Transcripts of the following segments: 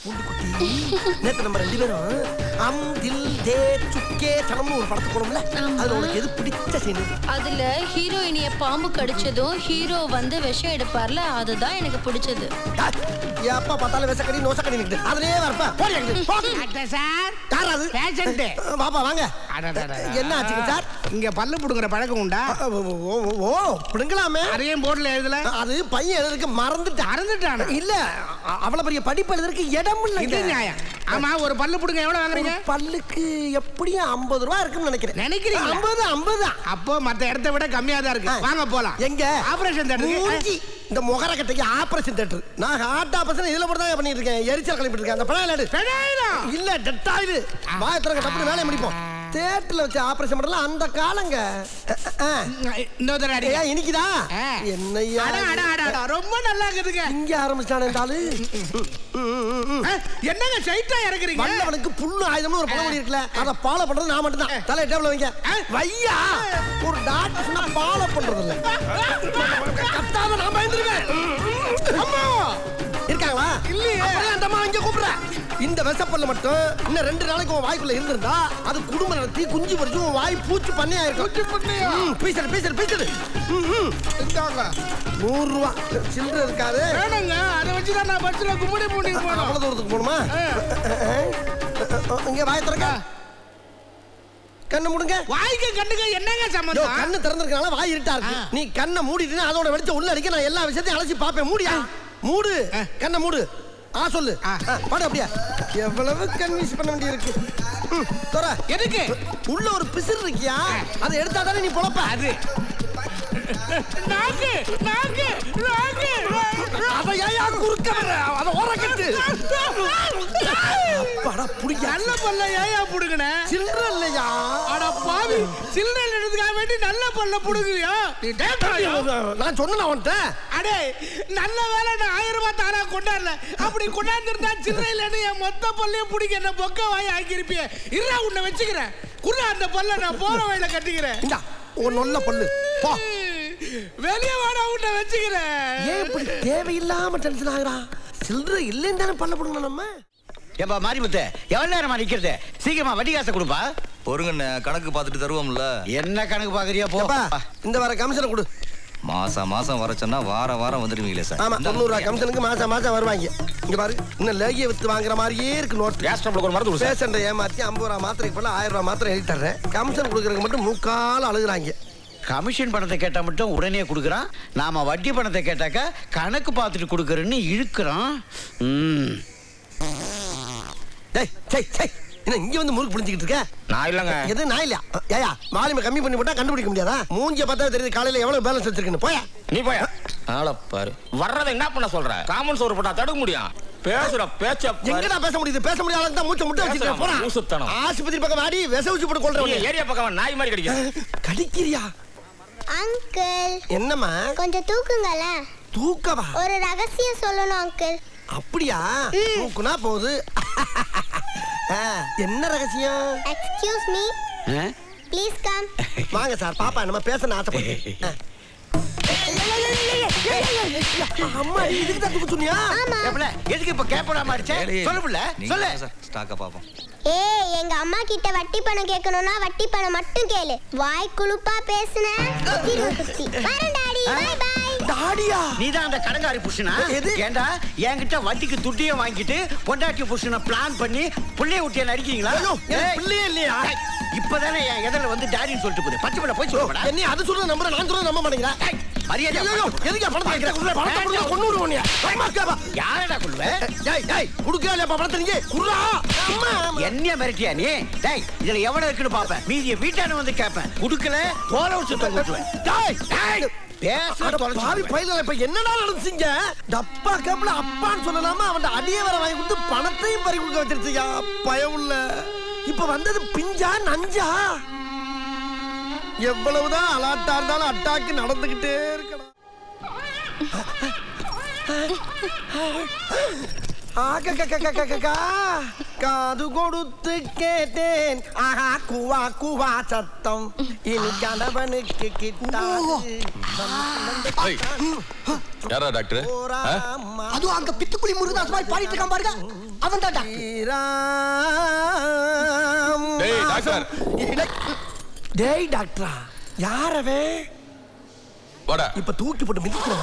பூண்டு குட்டி நேத்து நம்ம ரெண்டு பேரும் அம் தில் தே சுக்கே தனம்னு ஒரு படத்துக்கு போனோம்ல அதுல உனக்கு எது பிடிச்ச சீன் அதுல ஹீரோயினிய பாம்பு கடிச்சதும் ஹீரோ வந்து விஷம் எடுப்பார்ல அதுதான் எனக்கு பிடிச்சது எப்ப பார்த்தாலும் விஷக்கடி நோசக்கடி நிக்குது அதுலயே வரப்ப போடி சார் யார் அது பேஷண்ட் பாப்பா வாங்க என்ன ஆச்சுங்க சார் இங்க பல்லு புடுங்குற பழக்கம் உண்டா ஓ புடுங்கலாமே அதையும் போர்டுல எழுதல அது பையன் எழுதுறதுக்கு மறந்துட்டான் இல்ல அவ்வளவு பெரிய படிப்பு எழுதுறதுக்கு இடம் இல்ல இது நியாயம் ஆமா ஒரு பல்லு புடுங்க எவ்வளவு வாங்குறீங்க பல்லுக்கு எப்படியும் 50 ரூபாய் இருக்குன்னு நினைக்கிறீங்க 50 அப்போ மத்த இடத்தை விட கம்மியா தான் இருக்கு வாங்க போலாம் எங்க ஆபரேஷன் தியேட்டருக்கு இந்த முகர கட்டைக்கு ஆபரேஷன் தியேட்டர் நான் ஹார்ட் ஆபரேஷன் இதுல போட்டு தான் பண்ணிட்டு இருக்கேன் எரிச்சல் கிளப்பிட்டு இருக்கேன் அந்த பணம் இல்ல டெட் ஆயிடு வாயத்திரங்க டப்புனு வேலைய முடிப்போம் தியேட்டர்ல வச்சு ஆபரேஷன் பண்ணலாம் அந்த காலங்க இன்னொரு அடி இன்னைக்குதா என்னையா ரொம்ப நல்லா இருக்குதுங்க இங்க ஆரம்பிச்சானே இந்த ஆளு என்னங்க சைட்டா இறக்குறீங்க வல்லவனுக்கு புல்லு ஆயுதம்னு ஒரு பழமொழி இருக்குல்ல அத ஃபாலோ பண்றது நான் மட்டும் தான் தலை டேபிள்ல வைங்க வையா ஒரு டாக்டர் சொன்னா ஃபாலோ பண்றது இல்ல கத்தாம நான் பயந்துருவேன் அம்மா இருக்காங்களா இல்லையே அப்படியே அந்த அம்மா இங்க கூப்பிடுற இந்த விஷப்பல்ல மட்டும் இன்னும் 2 நாளைக்கு உன் வாய்க்குள்ள இருந்திருந்தா அது குடும்பம் நடத்தி குஞ்சு பொரிச்சு உன் வாய் பூச்சி பண்ணையா இருக்கும் பீசடு இந்தாங்க 100 ரூபாய் சில்லறை இருக்காது வேணுங்க அதை வச்சுதான் நான் பஸ்ல கும்பிடி மூடி போறேன் அவ்வளவு தூரத்துக்கு போணுமா இங்க வாய் திறக்க கண்ணு மூடுங்க வாய்க்கு கண்ணுக்கு என்னங்க சம்பந்தம் கண்ணு திறந்திருக்கனால வாய் இருட்டா இருக்கு நீ கண்ணை மூடிட்டு அதோட வெளிச்சம் உள்ள அடிக்க நான் எல்லா விஷயத்தையும் அலசி பாப்பேன் மூடியா மூடு கண்ணை மூடு சொல்லு பாடு அப்படியே எவ்வளவு கன்வின்ஸ் பண்ண வேண்டிய இருக்கு தர எதுக்கு உள்ள ஒரு பிசிறு இருக்கியா அதை எடுத்தா தானே நீ பொழப்ப அது நாக்கு அத ஏயா குறுக்க வர அத ஓரக்கட்டு பட புடிங்க நல்ல பல்ல ஏயா புடுங்கன சில்லற இல்லையா அட பாவி சில்லற எடுத்துக்க வேண்டி நல்ல பல்ல புடுங்குறியா நீ டேட்டா நான் சொன்னேன் அவன்ட்ட அடே நல்ல வேளை நான் 1000 ரூபாய் தானா கொண்டாடல அப்படி கொண்டாந்திருந்தா சில்லற இல்லன்னு என் மொத்த பல்லையும் புடிங்க என்ன பொக்க வாய் ஆக்கி இருப்பியே இருடா உன்னை வெச்சுக்கிறேன் குறா அந்த பல்ல நான் போற வழியில கட்டிக்கிறேன் இந்தா ஒரு நல்ல பல்லு போ வெளிய வாடா உன்னை வெச்சுக்கிறேன் ஏன் இப்படி தேவையில்லாம டென்ஷன் ஆகுறா சில்லற இல்லன்னு தானே பல்ல புடுங்க நம்ம ஏம்பா மாரிமுத்து எவ்வளவு நேரமா நிக்கிறது சீக்கிரமா வட்டி காசை கொடுப்பா பொறுங்க கணக்கு பார்த்துட்டு தருவோம்ல என்ன கணக்கு பாக்குறியா போப்பா இந்த வார கமிஷனை கொடு மாசம் வர சொன்னா வாரம் வந்துடுவீங்களே சார் ஆமா 90 ரூபாய் கமிஷனுக்கு மாசம் வருவாங்க இங்க பாரு இன்னும் லேகிய வித்து வாங்குற மாதிரியே இருக்கு நோட் கேஸ் ஸ்டவ்ல ஒரு மருந்து பேஷண்ட ஏமாத்தி 50 ரூபாய் மாத்திரைக்கு போல 1000 ரூபாய் மாத்திரை எழுதி தர்றேன் கமிஷன் கொடுக்கறதுக்கு மட்டும் முக்கால் அழுகுறாங்க கமிஷன் பணத்தை கேட்டா மட்டும் உடனே கொடுக்குறான் நாம வட்டி பணத்தை கேட்டாக்கா கணக்கு பார்த்துட்டு கொடுக்கறன்னு இழுக்கிறான் இங்க வந்து முறுக்கு புளிஞ்சிட்டு இருக்க நான் இல்லங்க எது நான் இல்ல ஏயா வால்யூம் கம்மி பண்ணி போட்டா கண்டுபிடிக்க முடியாதா மூஞ்சிய பார்த்தா தெரியுது காலையில எவ்வளவு பேலன்ஸ் வச்சிருக்கேன்னு போயா நீ போயா ஆள பாரு வர்றத என்ன பண்ண சொல்ற காமன் சோறு போட்டா தடுக்க முடியும் பேசுற பேச்ச எங்கடா பேச முடியாத அளவுக்கு தான் மூச்சை முட்டை வச்சிருக்க போடா ஊசுத்தனம் ஆஸ்பத்திரி பக்கம் வாடி விச ஊசி போட்டு கொல்றவங்க ஏரியா பக்கம் நாய் மாதிரி கடிக்கிறியா அங்கிள் என்னம்மா கொஞ்சம் தூக்குங்களே தூக்கவா ஒரு ரகசியம் சொல்லணும் அங்கிள் அப்படியா தூக்குனா போகுது என்ன ரகசியம் எக்ஸ்கியூஸ் மீ ப்ளீஸ் கம் வாங்க சார் பாப்பா நம்ம பேச ஆசைப்படுறேன் அம்மா இதுக்கு தான் தூக்கு சொன்னியா எதுக்கு இப்ப கேப்படாம அடிச்சே சொல்லுல சொல்லு ஸ்டாக்க பாப்போம் எங்க அம்மா கிட்ட வட்டி பணம் கேட்கணும்னா வட்டி பணம் மட்டும் கேளு வாய் குளுப்பா பேசுன வரேன் டாடி பை பை டாடியா நீதான் அந்த கடங்காரி புருஷனா ஏண்டா என்கிட்ட வட்டிக்கு துட்டியும் வாங்கிட்டு பொண்டாட்டி புருஷனை பிளான் பண்ணி புள்ளைய ஊட்டிய நடிக்கீங்களா பிள்ளையே இல்லையா இப்பதானே என் எதிரில வந்து டாடின்னு சொல்லிட்டு போகுது பச்சை பிள்ளை போய் சொல்லுடா என்ன அது சொல்ற நம்புற நான் சொல்ற நம்ப மாட்டேங்கிறா மரியாதை எதுக்கு பணத்தை கேக்குற பணத்தை கொடுங்க கொன்னுடுவோனியா யாரடா குள்வே டேய் குடுக்கல பணத்தை நீங்க குறா என்ன மிரட்டியா நீ டேய் இதுல எவ்வளவு இருக்குன்னு பாப்பேன் மீதிய வீட்டான வந்து கேப்பேன் குடுக்கல போற வச்சு தூக்குவேன் டேய் பேச பாவி பையல இப்ப என்னடா நடந்துச்சீங்க டப்பா கப்ல அப்பான்னு சொல்லலாமா அவன் அடியே வர வாங்கி கொடுத்து பணத்தையும் பறி கொடுக்க வச்சிருச்சியா பயவுள்ள இப்ப வந்தது பிஞ்சா நஞ்சா எவ்வளவுதான் அலாட்டா இருந்தாலும் அட்டாக்கு நடந்துகிட்டே இருக்கணும் காது கொடுத்து கேட்டேன் ஆஹா குவா குவா சத்தம் இனி கணவனுக்கு கிட்டாது யாரா டாக்டர்? அதுவும் அங்க பித்துக்குளி முருகதாஸ் மாதிரி பாடிட்டு இருக்கான் பாருங்க, அவன் தான் டாக்டர். டேய் டாக்டர். டேய் டாக்டரா? யாரவே? வாடா. இப்ப தூக்கி போட்டு மிதிக்கிறோம்.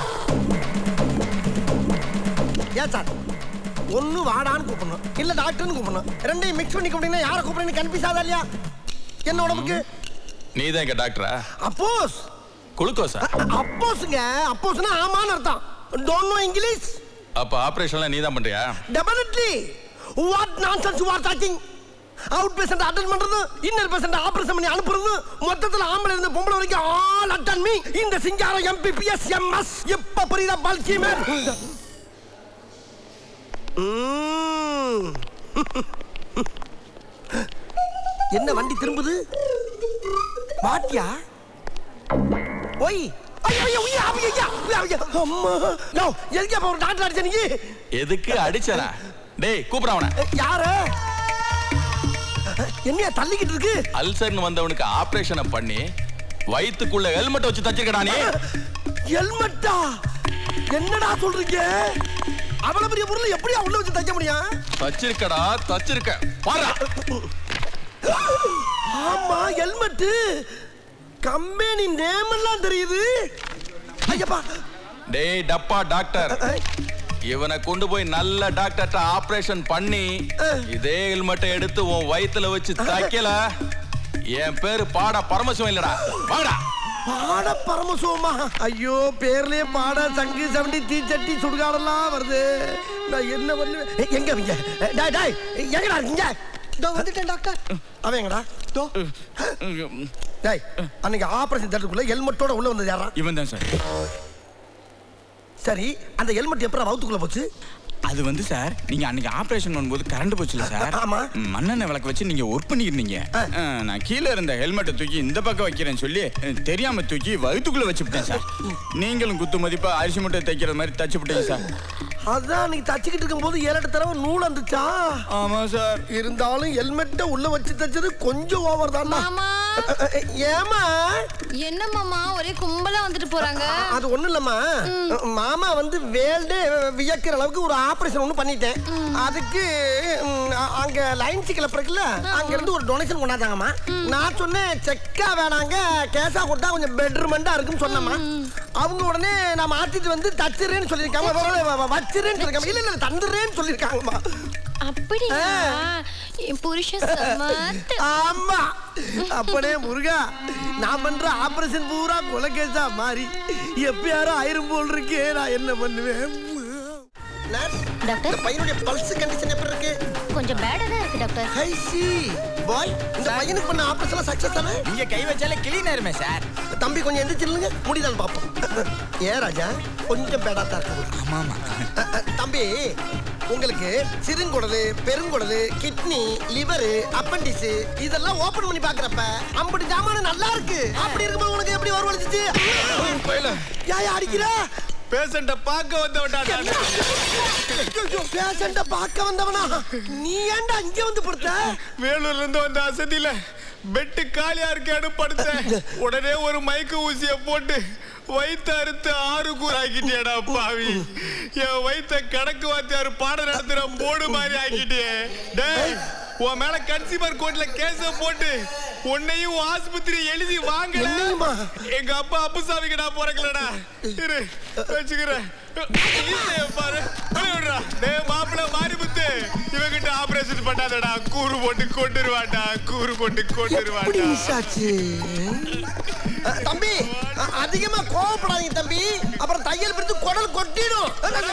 ஏன் சார்? ஒன்னு வாடான்னு கூப்பிடணும், இல்ல டாக்டர்னு கூப்பிடணும். ரெண்டையும் மிக்ஸ் பண்ணி கூப்பிட்டீங்கன்னா யாரை கூப்பிடுறீங்க கன்ஃபியூஸ் ஆகுதா இல்லையா? என்ன உடம்புக்கு? நீதான் இங்க டாக்டரா? அப்போஸ். குளுக்கோஸா? அப்போஸ்ங்க. அப்போஸ்னா ஆமான்னு அர்த்தம். Don't know English? அப்ப ஆபரேஷன்லாம் நீதான் பண்றியா? Definitely. What nonsense you are talking? Out patient attend பண்றது, இன்னர் பேஷண்ட் ஆபரேஷன் பண்ணி அனுப்புறது, மொத்தத்துல ஆம்பளை இருந்து பொம்பளை வரைக்கும் ஆல் அட்டெண்ட் மீ. இந்த சிங்காரம் எம்பிபிஎஸ் எம்எஸ் இப்ப புரியுதா பல்கி மேன்? என்ன வண்டி திரும்புது? பாட்டியா? ஓய் ஐயோ ஐயோ ஐயோ ஐயோ அம்மா. நோ எதுக்கு அப்ப ஒரு டாக்டர் அடிச்ச நீ? எதுக்கு அடிச்சனா? டேய் கூப்றா அவன. யாரு? என்னைய தள்ளிக்கிட்டு இருக்கு? அல்சர்னு வந்தவனுக்கு ஆபரேஷனை பண்ணி வயித்துக்குள்ள ஹெல்மெட் வச்சு தச்சிருக்கடா நீ. ஹெல்மெட்டா? என்னடா சொல்றீங்க? அவ்வளவு பெரிய பொருள் எப்படி உள்ள வச்சு தைக்க முடியும்? தச்சிருக்கடா தச்சிருக்க பாரா. ஆமா ஹெல்மெட். கம்பெனி நேம் எல்லாம் தெரியுது. ஐயப்பா. டேய் டப்பா டாக்டர், இவனை கொண்டு போய் நல்ல டாக்டர்ட்ட ஆபரேஷன் பண்ணி இதே ஹெல்மெட்டை எடுத்து உன் வயித்துல வச்சு தைக்கல என் பேரு பாட பரமசிவம் இல்லடா. வாடா. பாட பரமசிவமா? ஐயோ பேர்லயே பாட சங்கு சவண்டி தீச்சட்டி சுடுகாடெல்லாம் வருது. நான் என்ன பண்ணுவேன்? எங்க நீங்க? டேய் டேய் எங்கடா இருக்கீங்க? இதோ வந்துட்டேன் டாக்டர். அவன் எங்கடா? தோ. டேய் அன்னைக்கு ஆபரேஷன் தியேட்டருக்குள்ள ஹெல்மெட்டோட உள்ள வந்தது யாரா? இவன் தான் சார். சரி அந்த ஹெல்மெட் எப்பறம் வவுத்துக்குள்ள போச்சு? அது வந்து சார், நீங்க அன்னைக்கு ஆபரேஷன் பண்ணும்போது கரண்ட் போச்சுல சார். ஆமா. மண்ணெண்ணெய் விளக்கு வச்சு நீங்க ஒர்க் பண்ணிருந்தீங்க. நான் கீழே இருந்த ஹெல்மெட்டை தூக்கி இந்த பக்கம் வைக்கிறேன்னு சொல்லி தெரியாம தூக்கி வயித்துக்குள்ள வச்சுட்டேன் சார். நீங்களும் குத்து மதிப்பா அரிசி மூட்டை தைக்கிற மாதிரி தச்சு விட்டீங்க சார். அதான் நீ தச்சுக்கிட்டு இருக்கும்போது 7-8 தடவை நூல் வந்துச்சா? ஆமா சார். இருந்தாலும் ஹெல்மெட்டை உள்ள வச்சு தச்சது கொஞ்சம் ஓவர் தான். மாமா. ஏமா? என்ன மாமா ஒரே கும்பலா வந்துட்டு போறாங்க? அது ஒண்ணு இல்லம்மா, மாமா வந்து வேல்டே வியக்கிற அளவுக்கு ஒரு ஆபரேஷன் ஒண்ணு பண்ணிட்டேன். அதுக்கு அங்க லைன் சிக்கல் இருக்குல்ல, அங்க இருந்து ஒரு டொனேஷன் கொண்டாந்தாங்கம்மா. நான் சொன்னேன் செக்கா வேணாங்க, கேஷா கொடுத்தா கொஞ்சம் பெட்ரூமெண்டா இருக்குன்னு சொன்னம்மா. அவங்க உடனே நான் மாத்திட்டு வந்து தச்சிரேன்னு சொல்லியிருக்காங்க, வச்சிரேன்னு சொல்லிருக்காங்க. இல்ல இல்ல தந்துடுறேன்னு சொல்லியிருக்காங்கம்மா. அப்படியா? என் புருஷன் சமத்து. ஆமா அப்பனே முருகா, நான் பண்ற ஆபரேஷன் பூரா கொலைகேசா மாறி எப்பயாரும் ஆயிரம் போல் இருக்கே. நான் என்ன பண்ணுவேன்? டாக்டர் பையனுடைய பல்ஸ் கண்டிஷன் எப்படி இருக்கு? கொஞ்சம் பேடா தான் இருக்கு டாக்டர். ஐ சி பாய், இந்த பையனுக்கு பண்ண ஆபரேஷன் சக்சஸ் தானே? நீங்க கை வச்சாலே கிளீன் ஆயிருமே சார். தம்பி கொஞ்சம் எந்திரிச்சிருங்க, முடிதான் பாப்போம். ஏ ராஜா கொஞ்சம் பேடா தான் இருக்கு. ஆமா ஆமா. தம்பி உங்களுக்கு சிறுங்குடலு, பெருங்குடலு, கிட்னி, லிவர், அப்பண்டிஸ் இதெல்லாம் ஓபன் பண்ணி பாக்குறப்ப அம்படி ஜாமான நல்லா இருக்கு. அப்படி இருக்கும்போது உனக்கு எப்படி வரவழைச்சிச்சு? ஏன் அடிக்கிற? பேஷண்ட பார்க்க வந்தவன்டா. பேஷண்ட பார்க்க வந்தவனா? நீ ஏன்டா இங்க வந்து படுத்த? வேலூர்ல இருந்து வந்த அசதியில பெட்டு காலியா இருக்கேன்னு படுத்தேன். உடனே ஒரு மயக்க ஊசிய போட்டு வயிற்று அறுத்து 6 கூறு ஆக்கிட்டியடா பாவி. என் வயிற்ற கணக்கு வாத்தியாரு பாடம் நடத்துற போடு மாதிரி ஆக்கிட்டியே. டேய் உன் மேல கன்சியூமர் கோர்ட்ல கேஸ போட்டு உன்னையும் ஆஸ்பத்திரி எழுதி வாங்கல. எங்க அப்பா அப்புசாமிக்கு நான் பிறக்கலடா. இரு வச்சுக்கிறேன் பாரு. டேய் மாப்பிள்ள மாரிமுத்து, இவங்கிட்ட ஆபரேஷன் பண்ணாதடா, கூறு போட்டு கொண்டுருவாண்டா, கூறு போட்டு கொண்டுருவாண்டா. தம்பி அதிகமா கோவப்படாதீங்க தம்பி, அப்புறம் தையல் பிடித்து குடல் கொட்டிடும்.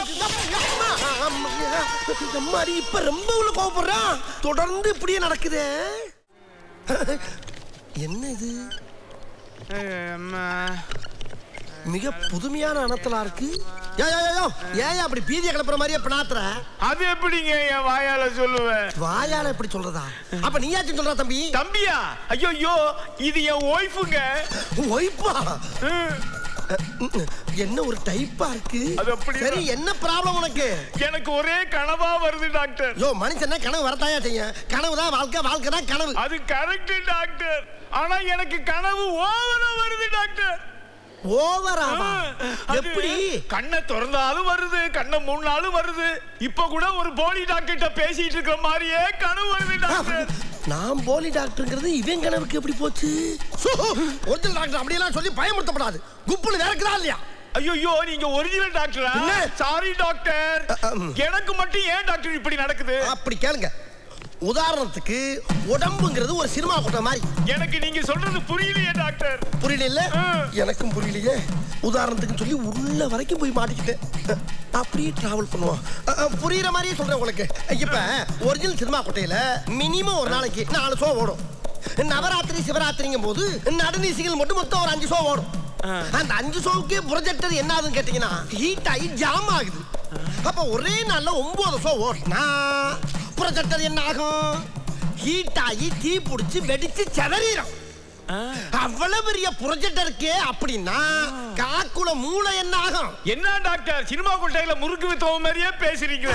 இப்ப ரொம்ப உள்ள கோவப்படுறான். தொடர்ந்து இப்படியே நடக்குது. என்ன இது? மிக புதுமையான அனத்தலா இருக்கு. ஏன் அப்படி பீதிய கிளப்புற மாதிரியே பினாத்துற? அது எப்படிங்க என் வாயால சொல்லுவேன்? வாயால எப்படி சொல்றதா? அப்ப நீயாச்சும் சொல்றா தம்பி. தம்பியா? ஐயோ இது என் ஒய்ஃபுங்க. ஒய்ஃபா? என்ன ஒரு டைப்பா இருக்கு. சரி என்ன ப்ராப்ளம் உனக்கு? எனக்கு ஒரே கனவா வருது டாக்டர். யோ மனுஷனா கனவு வரத்தாயா செய்யும். கனவு தான் வாழ்க்கை, வாழ்க்கை தான் கனவு. அது கரெக்ட் டாக்டர். ஆனா எனக்கு கனவு ஓவரா வருது டாக்டர். ஓவராவா? எப்படி? கண்ணை திறந்தாலும் வருது, கண்ணை மூணாலும் வருது. இப்ப கூட ஒரு போலி டாக்டர்கிட்ட பேசிட்டு இருக்கிற மாதிரியே கனவு வருது டாக்டர். நான் போலி டாக்டர்ங்கிறது இவன் கனவுக்கு எப்படி போச்சு? ஒரிஜினல் டாக்டர் அப்படியெல்லாம் சொல்லி பயமுறுத்தப்படாது. குப்புல வேறக்குதா இல்லையா? ஐயோ, நீங்க ஒரிஜினல் டாக்டரா? சாரி டாக்டர், எனக்கு மட்டும் ஏன் டாக்டர் இப்படி நடக்குது? அப்படி கேளுங்க. உதாரணத்துக்கு உடம்புங்கிறது ஒரு சினிமா கூட்டம் மாதிரி. எனக்கு நீங்க சொல்றது புரியலையே டாக்டர். புரியல? எனக்கும் புரியலையே. உதாரணத்துக்கு சொல்லி உள்ள வரைக்கும் போய் மாட்டிக்கிட்டேன். அப்படியே டிராவல் பண்ணுவோம். புரியுற மாதிரியே சொல்றேன் உங்களுக்கு. இப்ப ஒரிஜினல் சினிமா கூட்டையில மினிமம் ஒரு நாளைக்கு 4 ஷோ ஓடும். நவராத்திரி சிவராத்திரிங்கும் போது நடுநீசிகள் மட்டும் மொத்தம் ஒரு 5 ஷோ ஓடும். அந்த 5 ஷோவுக்கே ப்ரொஜெக்டர் என்ன ஆகுதுன்னு கேட்டீங்கன்னா ஹீட் ஆகி ஜாம் ஆகுது. அப்ப ஒரே நாள்ல 9 ஷோ ஓடுனா ப்ரொஜெக்டர் என்ன ஆகும்? ஹீட் ஆகி தீ பிடிச்சி வெடிச்சு செதறிடும். அவ்வளவு பெரிய ப்ரொஜெக்டருக்கே அப்படின்னா காக்குல மூளை என்ன ஆகும்? என்ன டாக்டர், சினிமா கொட்டையில முறுக்கு வித்தவ மாதிரியே பேசுறீங்க.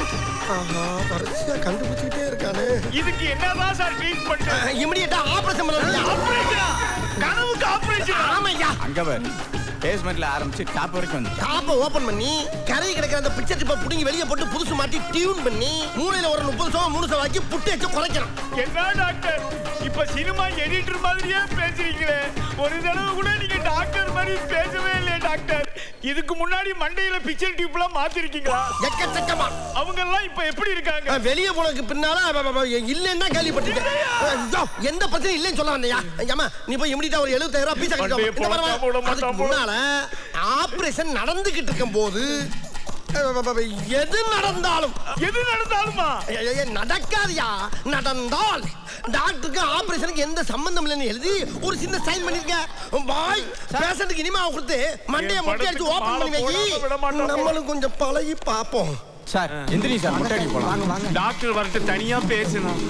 கண்டுபிடிச்சிட்டே இருக்கானே. இதுக்கு என்னதான் சார் ட்ரீட்மெண்ட்? இமிடியேட்டா ஆபரேஷன் பண்ணலாம். ஆபரேஷன்? கனவுக்கு ஆபரேஷன்? ஆமாய்யா. அங்க பாரு, பேஸ்மெண்ட்ல ஆரம்பிச்சு டாப் வரைக்கும் வந்து டாப்பை ஓபன் பண்ணி கரை கிடக்கிற அந்த பிக்சர் டிப்பை புடிங்கி வெளியே போட்டு புதுசு மாட்டி டியூன் பண்ணி மூளையில ஒரு 30 சவம் 3 சவம் ஆக்கி புட்டு வச்சு குறைக்கணும். என்ன டாக்டர், இப்ப சினிமா எடிட்டர் மாதிரியே பேசுறீங்களே. ஒரு தடவை கூட நீங்க டாக்டர் மாதிரி பேசவே இல்லையே டாக்டர். இதுக்கு முன்னாடி மண்டையில பிக்சர் டியூப்லாம் மாத்திருக்கீங்களா? எக்கச்சக்கமா. அவங்க எல்லாம் இப்ப எப்படி இருக்காங்க? வெளியே போனதுக்கு பின்னால இல்லன்னா கேள்விப்பட்டிருக்கேன். எந்த பிரச்சனையும் இல்லைன்னு சொல்ல வந்தையா? ஏமா நீ போய் இமிடியேட்டா ஒரு 70,000 ரூபாய் பீஸ் அதுக்கு முன்னால ஆபரேஷன் நடந்துகிட்டு இருக்கும் போது எது நடந்தாலுமா நடக்காதியா. நடந்தால் டாக்டருக்கு ஆபரேஷனுக்கு எந்த சம்பந்தம் இல்லைன்னு எழுதி ஒரு சின்ன சைன் பண்ணிருக்க. பாய் பேஷண்ட்டுக்கு இனிமே கொடுத்து மண்டையை மொட்டை அடிச்சு ஓபன் பண்ணி வைக்கி. நம்மளும் கொஞ்சம் பழகி பார்ப்போம். சார் எந்திரி சார், மொட்டை அடி போலாம். டாக்டர் வரட்டு தனியா பேசணும்.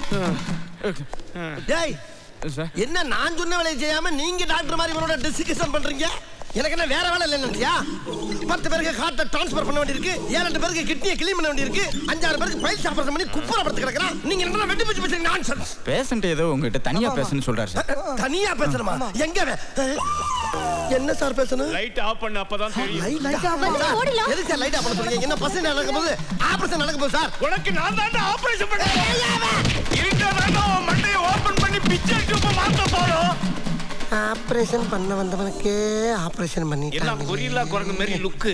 டேய், என்ன நான் சொன்ன வேலையை செய்யாம நீங்க டாக்டர் மாதிரி இவரோட டிஸ்கஷன் பண்றீங்க? எனக்கு என்ன வேற வேலை இல்லையா? 10 பேருக்கு ஹார்ட்டை டிரான்ஸ்ஃபர் பண்ண வேண்டியிருக்கு, 7-8 பேருக்கு கிட்னியை கிளீன் பண்ண வேண்டியிருக்கு, 5-6 பேருக்கு பைல்ஸ் ஆபரேஷன் பண்ணி குப்புற படுத்து கிடக்குறான். நீங்க என்ன வெட்டி பிடிச்சு பேசுறீங்க? நான்சென்ஸ். பேஷண்ட் ஏதோ உங்ககிட்ட தனியா பேசணும்னு சொல்றாரு சார். தனியா பேசணுமா? எங்க என்ன சார் பேசணும்? லைட் ஆஃப் பண்ண அப்பதான் தெரியும். லைட் ஆஃப் பண்ண ஓடிலாம். எதுக்கு சார் லைட் ஆஃப் பண்ண சொல்றீங்க? என்ன பசங்க நடக்கும்போது ஆபரேஷன் நடக்கும்போது சார் உனக்கு நான் தான் ஆபரேஷன் பண்ணேன். இருட்டா மண்டையை ஓபன் பண்ணி பிக்சர் டியூப் மாத்த போறோம். ஆபரேஷன் பண்ண வந்தவனுக்கு ஆபரேஷன் பண்ணிட்டாங்க. எல்லாம் கொரில்லா குரங்கு மாதிரி லுக்கு.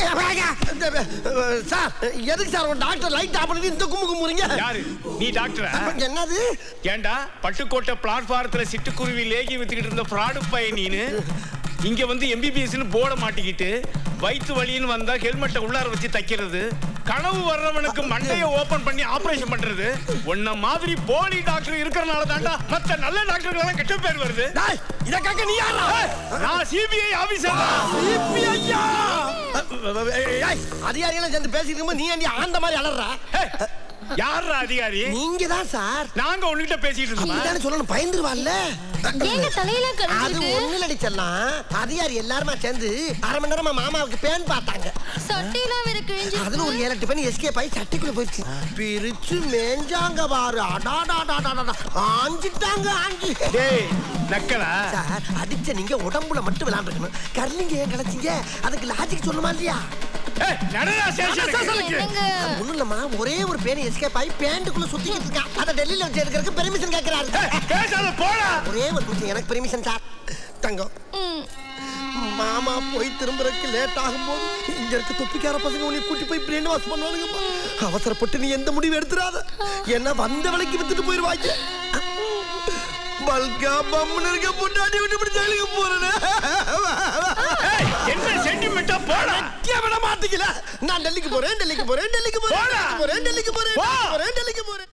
சார் எதுக்கு சார் ஒரு டாக்டர் லைட் ஆஃப் பண்ணி இந்த கும்பு கும்புறீங்க? யாரு நீ டாக்டரா? என்னது? ஏண்டா பட்டுக்கோட்டை பிளாட்ஃபாரத்துல சிட்டுக்குருவி லேகி வித்துக்கிட்டு இருந்த ஃப்ராடு பையன் நீனு இங்க வந்து எம்பிபிஎஸ்னு போட மாட்டிக்கிட்டு வயிற்று வலின்னு வந்தா ஹெல்மெட்டை உள்ளார வச்சு தைக்கிறது, கனவு வர்றவனுக்கு மண்டையை ஓபன் பண்ணி ஆபரேஷன் பண்றது. உன்ன மாதிரி போலி டாக்டர் இருக்கிறனால தாண்டா மத்த நல்ல டாக்டர்கள் எல்லாம் கெட்ட பேர் வருது. இதற்காக நீ யாரா? நான் சிபிஐ ஆபீசர். சிபிஐயா? அதிகாரிகள் சேர்ந்து பேசிட்டு இருக்கும்போது நீ ஏன்டி ஆந்த மாதிரி அலறற? யாரா அதிகாரி? நீங்க தான் சார். நாங்க உன்கிட்ட பேசிட்டு இருக்கோம். நீ தானே சொல்லணும், பயந்துருவான்ல. ஏங்க தலையில கடிச்சிருக்கு? அது ஒண்ணுல அடிச்சலாம். அதிகாரி எல்லாரும் சேர்ந்து 1/2 மணி நேரமா மாமாவுக்கு பேன் பார்த்தாங்க. சட்டையெல்லாம் வேற கிழிஞ்சிருக்கு. அதுல ஒரு 7-8 பேன் எஸ்கேப் ஆகி சட்டைக்குள்ள போயிடுச்சு. பிரிச்சு மேஞ்சாங்க பாரு. அடாடாடாடாடா ஆஞ்சிட்டாங்க ஆஞ்சி. டேய் நக்கலா? சார் அடிச்ச நீங்க உடம்புல மட்டும் விளையாண்டுக்கணும். கர்லிங்க ஏன் கிடைச்சீங்க? அதுக்கு லாஜிக் சொல்லுமா இல்லையா? ஒண்ணுலமா ஒரே ஒரு பேன் எஸ்கேப் ஆகி பேண்ட்டுக்குள்ள சுத்திக்கிட்டு இருக்கா. அத டெல்லியில வச்சு எடுக்கிறதுக்கு பெர்மிஷன் கேட்கிறாரு. ஒரே ஒரு நிமிஷம் எனக்கு பெர்மிஷன் சார். தங்கம் மாமா போய் திரும்பறதுக்கு லேட் ஆகும்போது இங்க இருக்க தொப்பிக்கார பசங்க உன்னை கூட்டி போய் பிரெயின் வாஷ் பண்ணுவானுங்கப்பா. அவசரப்பட்டு நீ எந்த முடிவு எடுத்துறாத. என்ன வந்த வேலைக்கு வித்துட்டு போயிருவாங்க. பல்கா பம்முன்னு இருக்க பொண்டாட்டி விட்டு இப்படி ஜெயிலுக்கு போறேன். என்ன சென்டிமெண்டா போடா. விட மாட்டீங்களா? நான் டெல்லிக்கு போறேன், டெல்லிக்கு போறேன், டெல்லிக்கு போறேன், டெல்லிக்கு போறேன், டெல்லிக்கு போறேன், டெல்லிக்கு போறேன்.